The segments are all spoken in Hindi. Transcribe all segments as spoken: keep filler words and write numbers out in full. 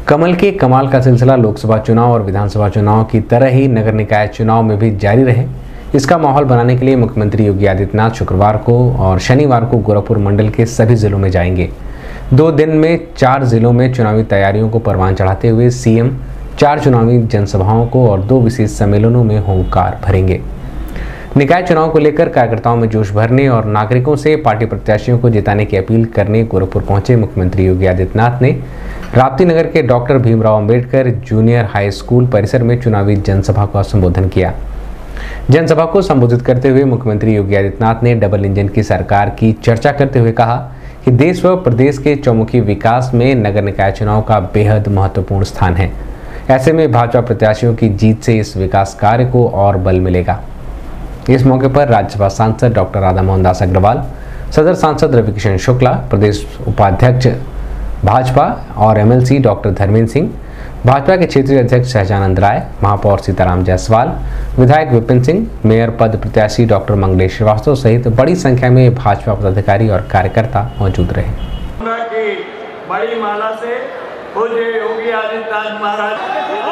कमल के कमाल का सिलसिला लोकसभा चुनाव और विधानसभा चुनाव की तरह ही नगर निकाय चुनाव में भी जारी रहे, इसका माहौल बनाने के लिए मुख्यमंत्री योगी आदित्यनाथ शुक्रवार को और शनिवार को गोरखपुर मंडल के सभी जिलों में जाएंगे। दो दिन में चार जिलों में चुनावी तैयारियों को परवान चढ़ाते हुए सीएम चार चुनावी जनसभाओं को और दो विशेष सम्मेलनों में हुंकार भरेंगे। निकाय चुनाव को लेकर कार्यकर्ताओं में जोश भरने और नागरिकों से पार्टी प्रत्याशियों को जिताने की अपील करने गोरखपुर पहुंचे मुख्यमंत्री योगी आदित्यनाथ ने राप्ती नगर के doctor Bhimrao Ambedkar junior high school परिसर में चुनावी जनसभा का संबोधन किया। जनसभा को संबोधित करते हुए मुख्यमंत्री योगी आदित्यनाथ ने डबल इंजन की सरकार की चर्चा करते हुए कहा कि देश व प्रदेश के चौमुखी विकास में नगर निकाय चुनाव का बेहद महत्वपूर्ण स्थान है। ऐसे में भाजपा प्रत्याशियों की जीत से इस विकास कार्य को और बल मिलेगा। इस मौके पर राज्यसभा सांसद डॉक्टर राधा मोहन दास अग्रवाल, सदर सांसद रविकिशन शुक्ला, प्रदेश उपाध्यक्ष भाजपा और एमएलसी डॉक्टर धर्मेंद्र सिंह, भाजपा के क्षेत्रीय अध्यक्ष शहजानंद राय, महापौर सीताराम जायसवाल, विधायक विपिन सिंह, मेयर पद प्रत्याशी डॉक्टर मंगलेश श्रीवास्तव सहित बड़ी संख्या में भाजपा पदाधिकारी और कार्यकर्ता मौजूद रहे। बड़ी माला से योगी आदित्यनाथ महाराज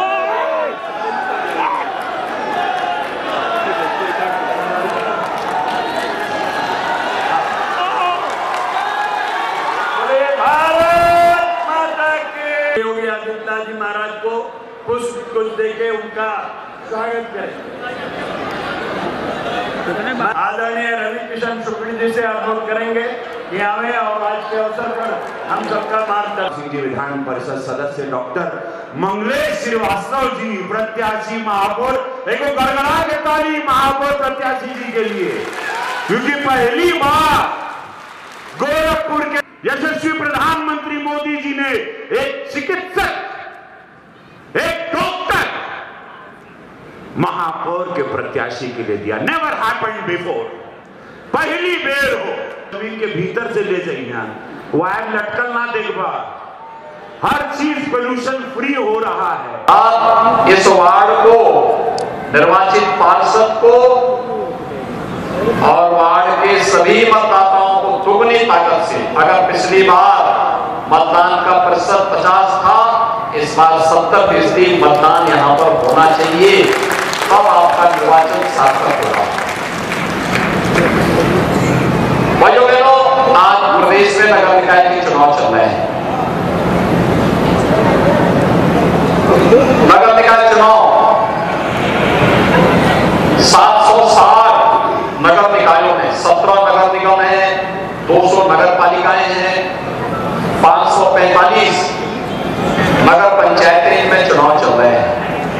योगी आदित्यनाथ जी महाराज को पुष्प कुछ देके उनका स्वागत करें। आदरणीय रविकिशन शुक्ला जी से अनुरोध करेंगे कि आवे और आज के अवसर पर हम सबका मार्गदर्शन। विधान परिषद सदस्य डॉक्टर मंगलेश श्रीवास्तव जी प्रत्याशी महापौर, एक गड़गड़ा के ताली महापौर प्रत्याशी जी के लिए, क्योंकि पहली बार गोरखपुर के यशस्वी प्रधानमंत्री मोदी जी ने एक चिकित्सक, एक डॉक्टर महापौर के प्रत्याशी के लिए दिया। नेवर हैपेंड बिफोर, पहली बेर हो। जमीन के भीतर से ले जाइए, वायर लटकल ना देखबा, हर चीज पोल्यूशन फ्री हो रहा है। आप इस वार्ड को, निर्वाचित पार्षद को और वार्ड के सभी मतदाताओं को दुगनी ताकत से, अगर पिछली बार मतदान का प्रतिशत पचास था, इस बार सत्तर फीसदी मतदान यहाँ पर होना चाहिए, तब आपका निर्वाचन सार्थक होगा। भाइयों बहनों, आज प्रदेश में नगर निकाय के चुनाव चल रहे हैं। नगर निकाय चुनाव सात सौ साठ नगर निकायों में, सत्रह नगर निगम है, दो सौ नगर पालिकाएं हैं, पांच सौ पैंतालीस नगर पंचायतें में चुनाव चल रहे हैं।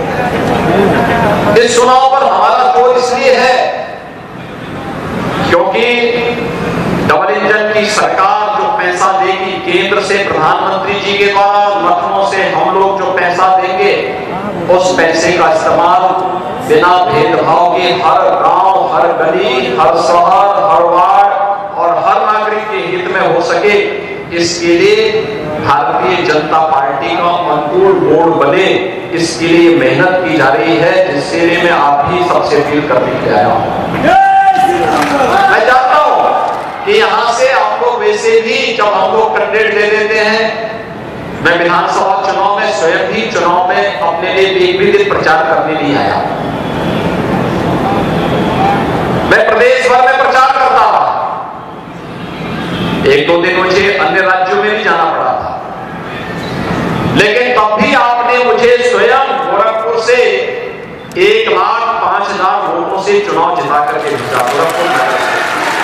इस चुनाव पर हमारा जोर इसलिए है क्योंकि डबल इंजन की सरकार जो पैसा देगी केंद्र से, प्रधानमंत्री जी के द्वारा, लखनऊ से हम लोग जो पैसा देंगे, उस पैसे का इस्तेमाल बिना भेदभाव के हर गांव, हर गली, हर शहर, हर वार्ड और हर नागरिक के हित में हो सके, इसके लिए भारतीय जनता पार्टी का अनुकूल बोर्ड बने, इसके लिए मेहनत की जा रही है, जिसके लिए मैं आप ही सबसे अपील करने के आया हूं। मैं चाहता हूं कि यहां से आप लोग वैसे भी जब हम लोग कैंडिडेट ले लेते हैं, मैं विधानसभा चुनाव में स्वयं ही चुनाव में अपने लिए एक भी दिन प्रचार करने नहीं आया। मैं प्रदेश भर में प्रचार करता था, एक दो दिन मुझे अन्य राज्यों में भी जाना पड़ा था, लेकिन तब भी आपने मुझे स्वयं गोरखपुर से एक लाख पांच हजार वोटों से चुनाव जिता करके भेजा। गोरखपुर नगर से,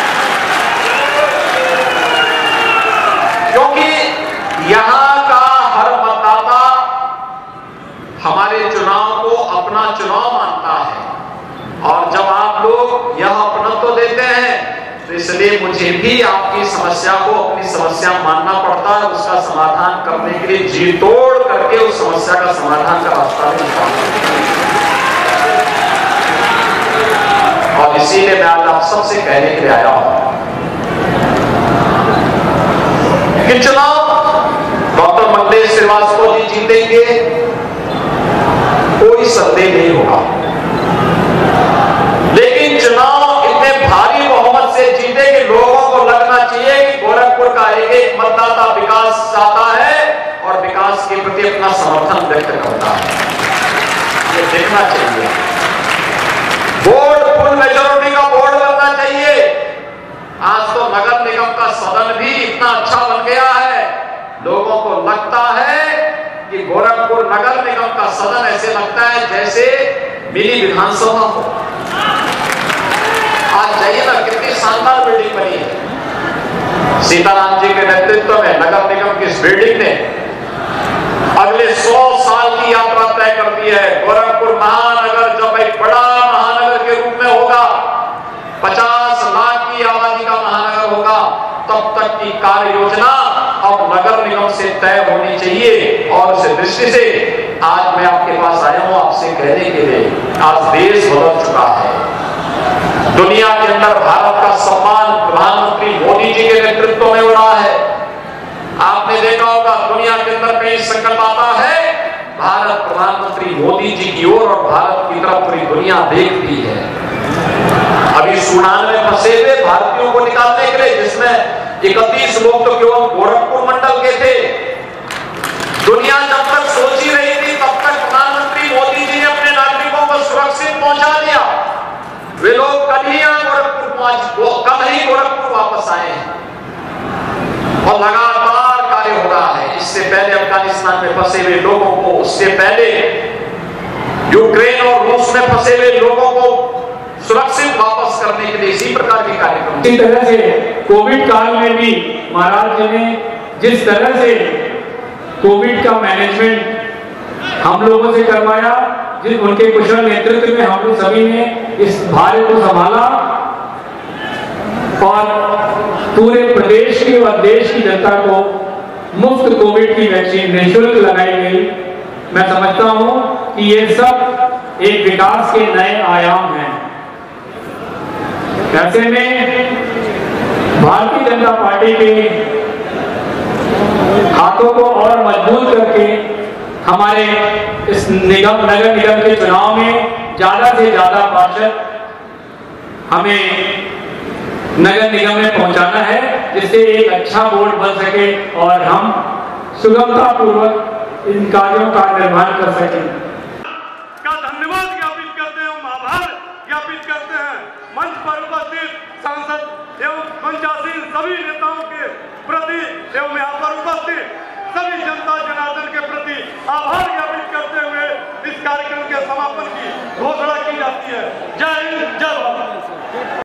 क्योंकि यहां का हर मतदाता हमारे चुनाव को अपना चुनाव मानता है, और जब आप लोग यह अपनत्व देते हैं तो इसलिए मुझे भी आपकी समस्या को अपनी समस्या मानना पड़ता है, उसका समाधान करने के लिए जी तोड़ करके उस समस्या का समाधान का रास्ता भी निकालना। और इसीलिए मैं आज आप सबसे कहने के लिए आया हूं कि चुनाव डॉक्टर मंगलेश श्रीवास्तव जी जीतेंगे, कोई संदेह नहीं होगा, लेकिन चुनाव इतने भारी बहुमत से जीते कि लोगों को लगना चाहिए कि गोरखपुर का एक एक मतदाता विकास चाहता है और विकास विकास के प्रति अपना समर्थन व्यक्त करता है। ये देखना चाहिए। बोर्ड फुल मेजोरिटी का बोर्ड बनना चाहिए। आज तो नगर निगम का सदन भी इतना अच्छा बन गया है, लोगों को लगता है कि गोरखपुर नगर निगम का सदन ऐसे लगता है जैसे मिनी विधानसभा हो। आज जाइए ना, कितनी शानदार बिल्डिंग बनी है। सीताराम जी के नेतृत्व में नगर निगम की इस बिल्डिंग ने अगले सौ साल की यात्रा तय कर दी है। गोरखपुर महानगर जब एक बड़ा महानगर के रूप में होगा, पचास लाख की आबादी का महानगर होगा, तब तक की कार्य योजना अब नगर निगम से तय होनी चाहिए। और उस दृष्टि से आज मैं आपके पास आया हूं आपसे कहने के लिए, आज देश बदल चुका है। दुनिया के अंदर भारत का सम्मान प्रधानमंत्री मोदी जी के नेतृत्व में हो रहा है। आपने देखा होगा दुनिया के अंदर कई संकट आता है, भारत प्रधानमंत्री मोदी जी की ओर और भारत की तरफ पूरी दुनिया देखती है। अभी सूडान में फंसे हुए भारतीयों को निकालने के लिए, जिसमें इकतीस लोग तो केवल गोरखपुर मंडल के थे, दुनिया जब तक सोच ही रही थी तब तक प्रधानमंत्री मोदी जी ने अपने नागरिकों को सुरक्षित पहुंचा दिया। वे लोग कल ही गोरखपुर पहुंच कल ही गोरखपुर वापस आए हैं और लगातार कार्य हो रहा है। इससे पहले अफगानिस्तान में फंसे हुए लोगों को, उससे पहले यूक्रेन और रूस में फंसे हुए लोगों को सुरक्षित वापस करने के लिए इसी प्रकार के कार्यक्रम। इसी तरह से कोविड काल में भी महाराज जी ने जिस तरह से कोविड का मैनेजमेंट हम लोगों से करवाया, जिस उनके कुशल नेतृत्व में हम लोग सभी ने इस भारत को संभाला और पूरे प्रदेश की और देश की जनता को मुफ्त कोविड की वैक्सीन निःशुल्क लगाई गई। मैं समझता हूं कि ये सब एक विकास के नए आयाम हैं। ऐसे में भारतीय जनता पार्टी के हाथों को और मजबूत करके हमारे इस निगम नगर निगम के चुनाव में ज्यादा से ज्यादा पार्षद हमें नगर निगम में पहुंचाना है, जिससे एक अच्छा बोर्ड बन सके और हम सुगमता पूर्वक इन कार्यों का निर्माण कर सकें। का धन्यवाद ज्ञापित करते हैं, आभार ज्ञापित करते हैं मंच पर उपस्थित सांसद एवं मंचासीन सभी नेताओं के प्रति एवं यहाँ पर उपस्थित सभी जनता जनार्दन के प्रति आभार ज्ञापित करते हुए इस कार्यक्रम के समापन की घोषणा की जाती है। जय हिंद, जय भारत।